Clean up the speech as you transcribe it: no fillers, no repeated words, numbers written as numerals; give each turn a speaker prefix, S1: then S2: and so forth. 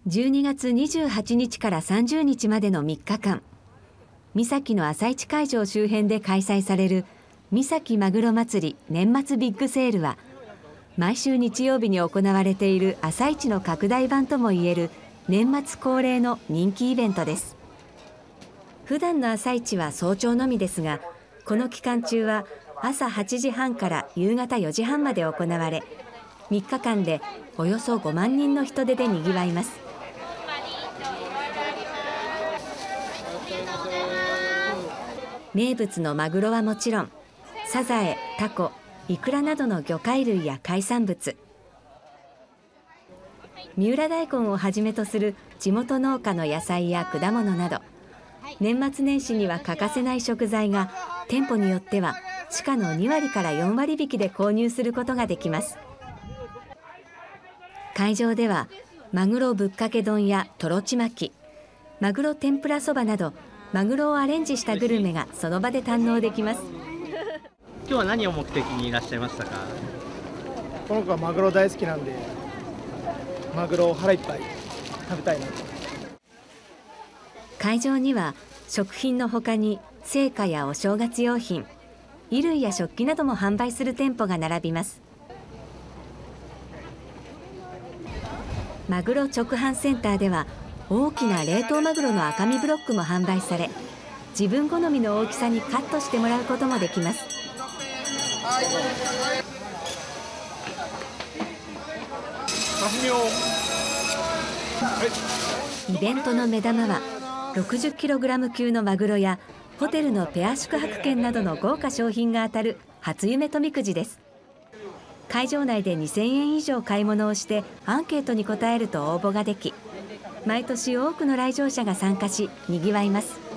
S1: 12月28日から30日までの3日間、三崎の朝市会場周辺で開催される三崎まぐろ祭り年末ビッグセールは、毎週日曜日に行われている朝市の拡大版ともいえる年末恒例の人気イベントです。普段の朝市は早朝のみですが、この期間中は朝8時半から夕方4時半まで行われ、3日間でおよそ5万人の人出でにぎわいます。名物のマグロはもちろん、サザエ、タコ、イクラなどの魚介類や海産物、三浦大根をはじめとする地元農家の野菜や果物など、年末年始には欠かせない食材が店舗によっては市価の2割から4割引きで購入することができます。会場ではマグロぶっかけ丼やトロちまき、マグロ天ぷらそばなど、マグロをアレンジしたグルメがその場で堪能できます。
S2: 今日は何を目的にいらっしゃいましたか？
S3: この子はマグロ大好きなんで、マグロを腹いっぱい食べたいなと。
S1: 会場には食品のほかに青果やお正月用品、衣類や食器なども販売する店舗が並びます。マグロ直販センターでは大きな冷凍マグロの赤身ブロックも販売され、自分好みの大きさにカットしてもらうこともできます。イベントの目玉は 60kg 級のマグロやホテルのペア宿泊券などの豪華商品が当たる初夢富くじです。会場内で2000円以上買い物をしてアンケートに答えると応募ができ、毎年多くの来場者が参加し、にぎわいます。